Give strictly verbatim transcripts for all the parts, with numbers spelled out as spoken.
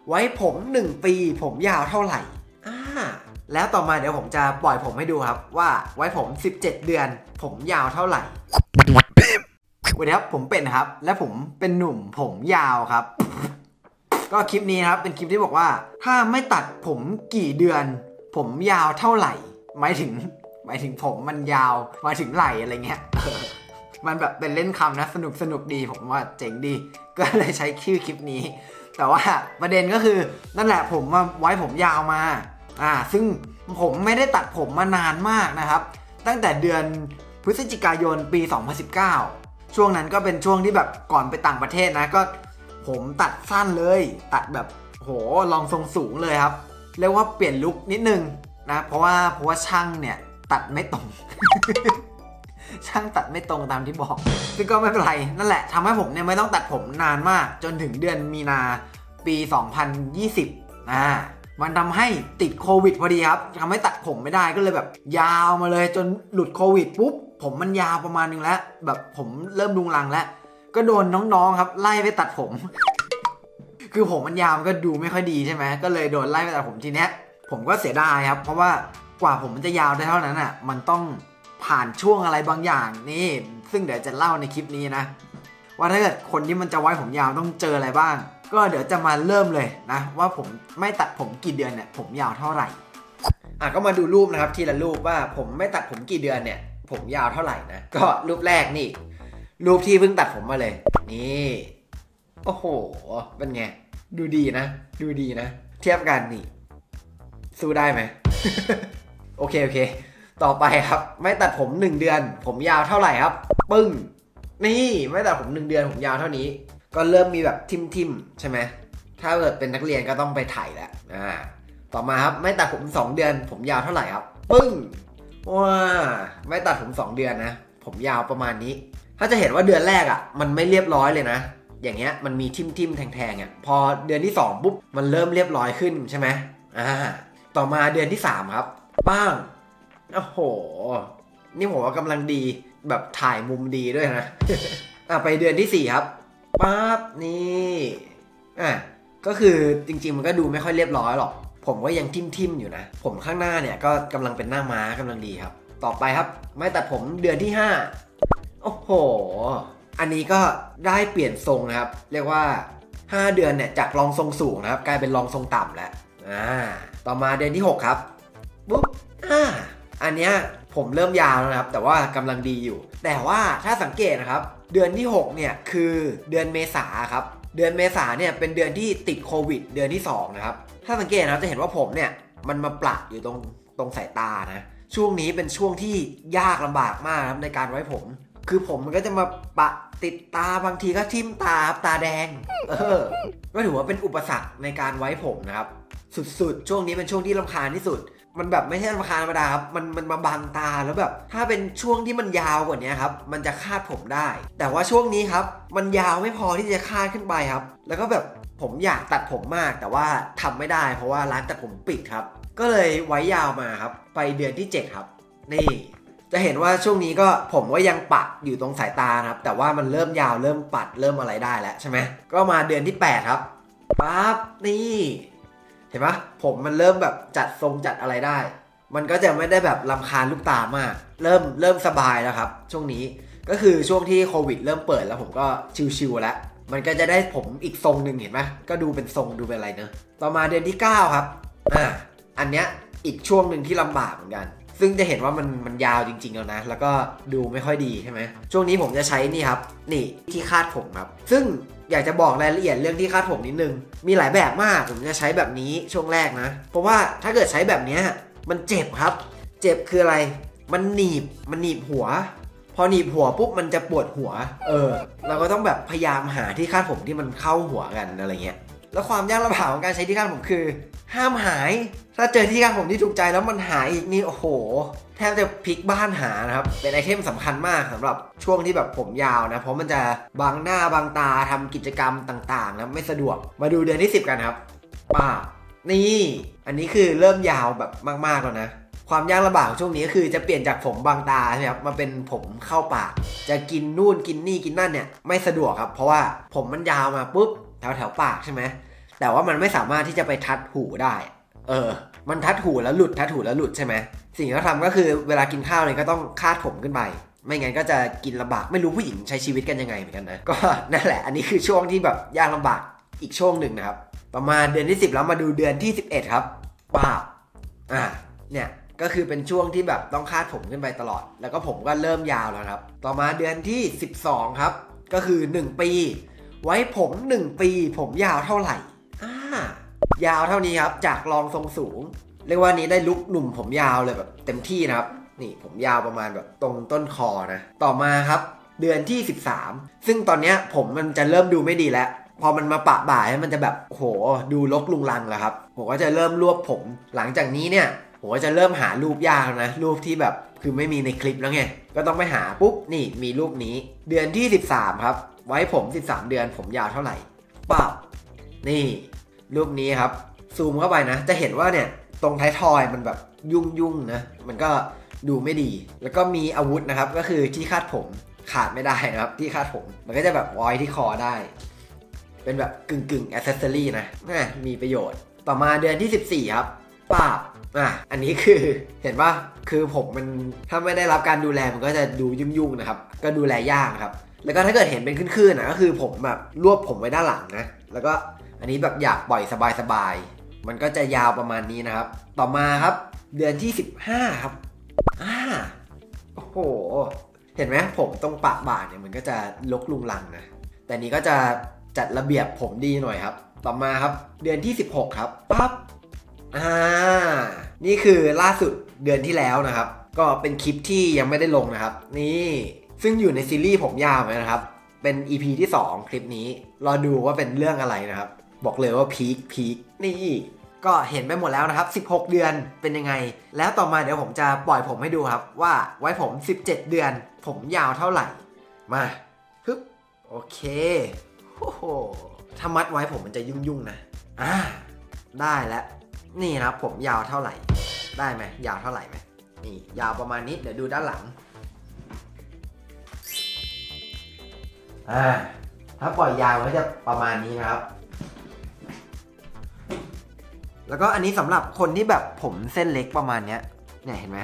ไว้ผมหนึ่งปีผมยาวเท่าไหร่อ่าแล้วต่อมาเดี๋ยวผมจะปล่อยผมให้ดูครับว่าไว้ผมสิบเจ็ดเดือนผมยาวเท่าไหร่สวัสดีครับผมเป็นครับและผมเป็นหนุ่มผมยาวครับก็คลิปนี้ครับเป็นคลิปที่บอกว่าถ้าไม่ตัดผมกี่เดือนผมยาวเท่าไหร่หมายถึงหมายถึงผมมันยาวมาถึงไหล่อะไรเงี้ยมันแบบเป็นเล่นคำนะสนุกสนุกดีผมว่าเจ๋งดีก็เลยใช้ชื่อคลิปนี้แต่ว่าประเด็นก็คือนั่นแหละผมมาไว้ผมยาวมาอ่าซึ่งผมไม่ได้ตัดผมมานานมากนะครับตั้งแต่เดือนพฤศจิกายนปีสองพันสิบเก้าช่วงนั้นก็เป็นช่วงที่แบบก่อนไปต่างประเทศนะก็ผมตัดสั้นเลยตัดแบบโหลองทรงสูงเลยครับเรียกว่าเปลี่ยนลุคนิดนึงนะเพราะว่าเพราะว่าช่างเนี่ยตัดไม่ตรง ช่างตัดไม่ตรงตามที่บอกซึ่งก็ไม่เป็นไรนั่นแหละทำให้ผมเนี่ยไม่ต้องตัดผมนานมากจนถึงเดือนมีนาปีสองพันยี่สิบอ่ามันทำให้ติดโควิดพอดีครับทำให้ตัดผมไม่ได้ก็เลยแบบยาวมาเลยจนหลุดโควิดปุ๊บผมมันยาวประมาณนึงแล้วแบบผมเริ่มลุงลังแล้วก็โดนน้องๆครับไล่ไปตัดผม คือผมมันยาวมันก็ดูไม่ค่อยดีใช่ไหมก็เลยโดนไล่ไปตัดผมทีเนี้ยผมก็เสียดายครับเพราะว่ากว่าผมมันจะยาวได้เท่านั้นอ่ะมันต้องผ่านช่วงอะไรบางอย่างนี่ซึ่งเดี๋ยวจะเล่าในคลิปนี้นะว่าถ้าเกิดคนที่มันจะไว้ผมยาวต้องเจออะไรบ้างก็เดี๋ยวจะมาเริ่มเลยนะว่าผมไม่ตัดผมกี่เดือนเนี่ยผมยาวเท่าไหร่อ่ะก็มาดูรูปนะครับทีละรูปว่าผมไม่ตัดผมกี่เดือนเนี่ยผมยาวเท่าไหร่นะก็รูปแรกนี่รูปที่เพิ่งตัดผมมาเลยนี่โอ้โหเป็นไงดูดีนะดูดีนะเทียบกันนี่สู้ได้ไหม โอเคโอเคต่อไปครับไม่ตัดผมหนึ่งเดือนผมยาวเท่าไหร่ครับปึ้งนี่ไม่ตัดผมหนึ่งเดือนผมยาวเท่านี้ก็เริ่มมีแบบทิมทิมใช่ไหมถ้าเกิดเป็นนักเรียนก็ต้องไปถ่ายแล้วอ่าต่อมาครับไม่ตัดผมสองเดือนผมยาวเท่าไหร่ครับปึ้งว้าไม่ตัดผมสองเดือนนะผมยาวประมาณนี้ถ้าจะเห็นว่าเดือนแรกอ่ะมันไม่เรียบร้อยเลยนะอย่างเงี้ยมันมีทิมทิมแทงๆอ่ะพอเดือนที่สองปุ๊บมันเริ่มเรียบร้อยขึ้นใช่ไหมอ่าต่อมาเดือนที่สามครับป้างโอ้โหนี่ผมว่ากำลังดีแบบถ่ายมุมดีด้วยนะ อ่ะไปเดือนที่สี่ครับปั๊บนี่อ่ะก็คือจริงๆมันก็ดูไม่ค่อยเรียบร้อยหรอกผมก็ยังทิ่มๆอยู่นะผมข้างหน้าเนี่ยก็กำลังเป็นหน้าม้ากำลังดีครับต่อไปครับไม่ตัดผมเดือนที่ห้าโอ้โหอันนี้ก็ได้เปลี่ยนทรงนะครับเรียกว่าห้าเดือนเนี่ยจากรองทรงสูงนะครับกลายเป็นรองทรงต่ำแล้วอ่าต่อมาเดือนที่หกครับปุ๊บอ่าอันเนี้ยผมเริ่มยาวแล้วนะครับแต่ว่ากำลังดีอยู่แต่ว่าถ้าสังเกตนะครับเดือนที่หกเนี่ยคือเดือนเมษาครับเดือนเมษาเนี่ยเป็นเดือนที่ติดโควิดเดือนที่สองนะครับถ้าสังเกตนะครับจะเห็นว่าผมเนี่ยมันมาปลักอยู่ตรงตรงสายตานะช่วงนี้เป็นช่วงที่ยากลำบากมากครับในการไว้ผมคือผมมันก็จะมาปะติดตาบางทีก็ทิ่มตาตาแดงเออก็ถือว่าเป็นอุปสรรคในการไว้ผมนะครับสุดๆช่วงนี้เป็นช่วงที่รำคาญที่สุดมันแบบไม่ใช่รำคาญธรรมดาครับมันมันมาบังตาแล้วแบบถ้าเป็นช่วงที่มันยาวกว่านี้ครับมันจะคาดผมได้แต่ว่าช่วงนี้ครับมันยาวไม่พอที่จะคาดขึ้นไปครับแล้วก็แบบผมอยากตัดผมมากแต่ว่าทำไม่ได้เพราะว่าร้านตัดผมปิดครับก็เลยไว้ยาวมาครับไปเดือนที่เจ็ดครับนี่จะเห็นว่าช่วงนี้ก็ผมก็ยังปัดอยู่ตรงสายตาครับแต่ว่ามันเริ่มยาวเริ่มปัดเริ่มอะไรได้แล้วใช่ไหมก็มาเดือนที่แปดครับปั๊บนี่เห็นปะผมมันเริ่มแบบจัดทรงจัดอะไรได้มันก็จะไม่ได้แบบรำคาญลูกตามากเริ่มเริ่มสบายแล้วครับช่วงนี้ก็คือช่วงที่โควิดเริ่มเปิดแล้วผมก็ชิวๆแล้วมันก็จะได้ผมอีกทรงหนึ่งเห็นไหมก็ดูเป็นทรงดูเป็นอะไรเนอะต่อมาเดือนที่เก้าครับอ่าอันเนี้ยอีกช่วงหนึ่งที่ลำบากเหมือนกันซึ่งจะเห็นว่ามันมันยาวจริงๆแล้วนะแล้วก็ดูไม่ค่อยดีใช่ไหมช่วงนี้ผมจะใช้นี่ครับนี่ที่คาดผมครับซึ่งอยากจะบอกรายละเอียดเรื่องที่คาดผมนิดนึงมีหลายแบบมากผมจะใช้แบบนี้ช่วงแรกนะเพราะว่าถ้าเกิดใช้แบบนี้มันเจ็บครับเจ็บคืออะไรมันหนีบมันหนีบหัวพอหนีบหัวปุ๊บมันจะปวดหัวเออเราก็ต้องแบบพยายามหาที่คาดผมที่มันเข้าหัวกันอะไรเงี้ยแล้วความยากลำบากของการใช้ที่คาดผมคือห้ามหายถ้าเจอที่คาดผมที่ถูกใจแล้วมันหายอีกนี่โอ้โหแทบจะพลิกบ้านหานะครับเป็นไอเทมสำคัญมากสำหรับช่วงที่แบบผมยาวนะเพราะมันจะบังหน้าบังตาทำกิจกรรมต่างๆนะไม่สะดวกมาดูเดือนที่สิบกันครับป้านี่อันนี้คือเริ่มยาวแบบมากๆแล้วนะความยากลำบากของช่วงนี้ก็คือจะเปลี่ยนจากผมบังตาใช่ไหมครับมาเป็นผมเข้าปากจะกินนู่นกินนี่กินนั่นเนี่ยไม่สะดวกครับเพราะว่าผมมันยาวมาปุ๊บแถวแถวปากใช่ไหมแต่ว่ามันไม่สามารถที่จะไปทัดหูได้เออมันทัดหูแล้วหลุดทัดหูแล้วหลุดใช่ไหมสิ่งที่เขาทำก็คือเวลากินข้าวเลยก็ต้องคาดผมขึ้นไปไม่งั้นก็จะกินลำบากไม่รู้ผู้หญิงใช้ชีวิตกันยังไงเหมือนกันนะก็นั่นแหละอันนี้คือช่วงที่แบบยากลำบากอีกช่วงหนึ่งนะครับประมาณเดือนที่สิบแล้วมาดูเดือนที่สิบเอ็ดครับป้าบอ่าเนี่ยก็คือเป็นช่วงที่แบบต้องคาดผมขึ้นไปตลอดแล้วก็ผมก็เริ่มยาวแล้วครับต่อมาเดือนที่สิบสองครับก็คือหนึ่งปีไว้ผมหนึ่งปีผมยาวเท่าไหร่อ่ายาวเท่านี้ครับจากรองทรงสูงเรียกว่านี้ได้ลุคหนุ่มผมยาวเลยแบบเต็มที่นะครับนี่ผมยาวประมาณแบบตรงต้นคอนะต่อมาครับเดือนที่สิบสามซึ่งตอนเนี้ยผมมันจะเริ่มดูไม่ดีแล้วพอมันมาปะบ่ายมันจะแบบโหดูรกลุงลังแล้วครับผมก็จะเริ่มรวบผมหลังจากนี้เนี่ยผมก็จะเริ่มหารูปยากนะรูปที่แบบคือไม่มีในคลิปแล้วไงก็ต้องไปหาปุ๊บนี่มีรูปนี้เดือนที่สิบสามครับไว้ผมสิบสามเดือนผมยาวเท่าไหร่ปั๊บนี่รูปนี้ครับซูมเข้าไปนะจะเห็นว่าเนี่ยตรงท้ายทอยมันแบบยุ่งๆนะมันก็ดูไม่ดีแล้วก็มีอาวุธนะครับก็คือที่คาดผมขาดไม่ได้นะครับที่คาดผมมันก็จะแบบไว้ที่คอได้เป็นแบบกึ่งกึ่งแอคเซสซอรี่นะนะมีประโยชน์ต่อมาเดือนที่สิบสี่ครับป้าบอ่ะอันนี้คือเห็นป่ะคือผมมันถ้าไม่ได้รับการดูแลมันก็จะดูยุ่งๆนะครับก็ดูแลยากครับแล้วก็ถ้าเกิดเห็นเป็นขึ้นๆนะก็คือผมแบบรวบผมไว้ด้านหลังนะแล้วก็อันนี้แบบอยากปล่อยสบายๆมันก็จะยาวประมาณนี้นะครับต่อมาครับเดือนที่สิบห้าครับอ่าโอ้โหเห็นไหมผมตรงปากบ่าเนี่ยมันก็จะลกลุงลังนะแต่นี้ก็จะจัดระเบียบผมดีหน่อยครับต่อมาครับเดือนที่สิบหกครับปั๊บอ่านี่คือล่าสุดเดือนที่แล้วนะครับก็เป็นคลิปที่ยังไม่ได้ลงนะครับนี่ซึ่งอยู่ในซีรีส์ผมยาวนะครับเป็น อี พี ที่สองคลิปนี้รอดูว่าเป็นเรื่องอะไรนะครับบอกเลยว่าพีคพีคนี่ก็เห็นไปหมดแล้วนะครับสิบหกเดือนเป็นยังไงแล้วต่อมาเดี๋ยวผมจะปล่อยผมให้ดูครับว่าไว้ผมสิบเจ็ดเดือนผมยาวเท่าไหร่มาฮึบโอเคโอ้โหถ้ามัดไว้ผมมันจะยุ่งๆนะอ่าได้แล้วนี่นะครับผมยาวเท่าไหร่ได้ไหมยาวเท่าไหร่ไหมนี่ยาวประมาณนี้เดี๋ยวดูด้านหลังอ่าถ้าปล่อยยาวก็จะประมาณนี้นะครับแล้วก็อันนี้สำหรับคนที่แบบผมเส้นเล็กประมาณเนี้ยเนี่ยเห็นไหม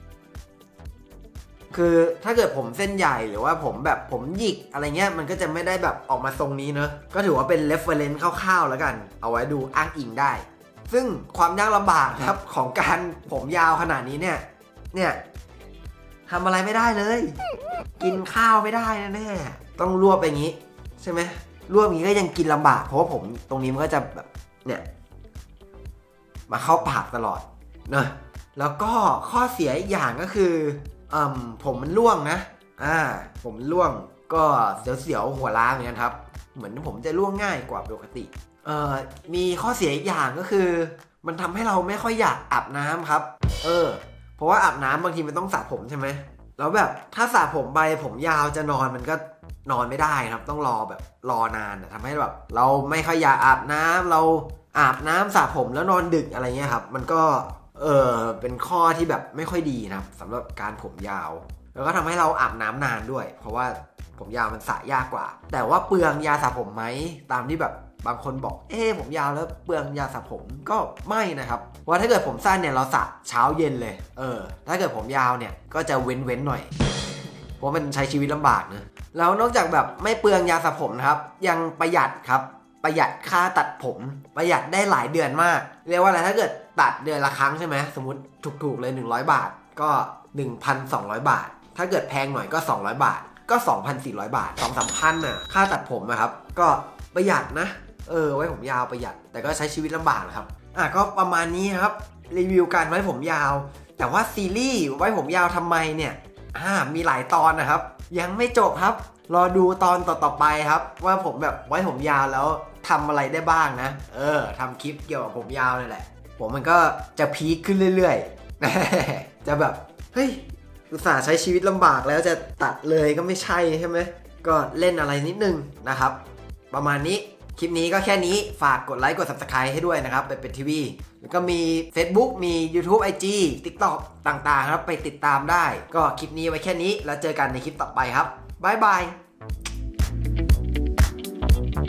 คือถ้าเกิดผมเส้นใหญ่หรือว่าผมแบบผมหยิกอะไรเงี้ยมันก็จะไม่ได้แบบออกมาทรงนี้เนอะก็ถือว่าเป็น reference คร่าวๆแล้วกันเอาไว้ดูอ้างอิงได้ซึ่งความยากลำบากครับของการผมยาวขนาดนี้เนี่ยเนี่ยทำอะไรไม่ได้เลยกินข้าวไม่ได้แน่ๆต้องรวบไปอย่างนี้ใช่ไหมรวบอย่างนี้ก็ยังกินลำบากเพราะว่าผมตรงนี้มันก็จะแบบเนี่ยมาเข้าปากตลอดเนอะแล้วก็ข้อเสียอีกอย่างก็คืออืมผมมันร่วงนะอ่าผมร่วงก็เสียวๆหัวล้าเหมือนกันครับเหมือนผมจะร่วงง่ายกว่าปกติเอ่อมีข้อเสียอีกอย่างก็คือมันทำให้เราไม่ค่อยอยากอาบน้ำครับเออเพราะว่าอาบน้ำบางทีมันต้องสระผมใช่ไหมแล้วแบบถ้าสระผมไปผมยาวจะนอนมันก็นอนไม่ได้ครับต้องรอแบบรอนานทำให้แบบเราไม่ค่อยอยากอาบน้ำเราอาบน้ำสระผมแล้วนอนดึกอะไรเงี้ยครับมันก็เออเป็นข้อที่แบบไม่ค่อยดีนะครับสำหรับการผมยาวแล้วก็ทำให้เราอาบน้ำนานด้วยเพราะว่าผมยาวมันสระยากกว่าแต่ว่าเปลืองยาสระผมไหมตามที่แบบบางคนบอกเอ๊ะผมยาวแล้วเปลืองยาสระผมก็ไม่นะครับว่าถ้าเกิดผมสั้นเนี่ยเราสระเช้าเย็นเลยเออถ้าเกิดผมยาวเนี่ยก็จะเว้นเว้นหน่อยเพราะมันใช้ชีวิตลำบากนะแล้วนอกจากแบบไม่เปลืองยาสระผมนะครับยังประหยัดครับประหยัดค่าตัดผมประหยัดได้หลายเดือนมากเรียกว่าอะไรถ้าเกิดตัดเดือนละครั้งใช่ไหมสมมุติถูกๆเลยหนึ่งร้อยบาทก็ หนึ่งพันสองร้อย บาทถ้าเกิดแพงหน่อยก็สองร้อยบาทก็ สองพันสี่ร้อย บาท สองถึงสามพัน น่ะค่าตัดผมนะครับก็ประหยัดนะเออไว้ผมยาวประหยัดแต่ก็ใช้ชีวิตลำบากนะครับอ่ะก็ประมาณนี้ครับรีวิวการไว้ผมยาวแต่ว่าซีรีส์ไว้ผมยาวทำไมเนี่ยอ่ามีหลายตอนนะครับยังไม่จบครับรอดูตอนต่อๆไปครับว่าผมแบบไว้ผมยาวแล้วทำอะไรได้บ้างนะเออทำคลิปเกี่ยวกับผมยาวนี่แหละผมมันก็จะพีคขึ้นเรื่อยๆจะแบบเฮ้ยอุตส่าห์ใช้ชีวิตลำบากแล้วจะตัดเลยก็ไม่ใช่ใช่ไหมก็เล่นอะไรนิดนึงนะครับประมาณนี้คลิปนี้ก็แค่นี้ฝากกดไลค์กด ซับสไครบ์ ให้ด้วยนะครับไปเป็นทีวีแล้วก็มี Facebook มี YouTube ไอ จี TikTok ต่างๆครับไปติดตามได้ก็คลิปนี้ไว้แค่นี้แล้วเจอกันในคลิปต่อไปครับบ๊ายบายเอ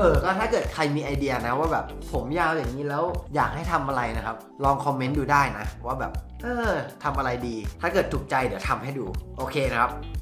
ออก็ถ้าเกิดใครมีไอเดียนะว่าแบบผมยาวอย่างนี้แล้วอยากให้ทำอะไรนะครับลองคอมเมนต์ดูได้นะว่าแบบเออทำอะไรดีถ้าเกิดถูกใจเดี๋ยวทำให้ดูโอเคนะครับ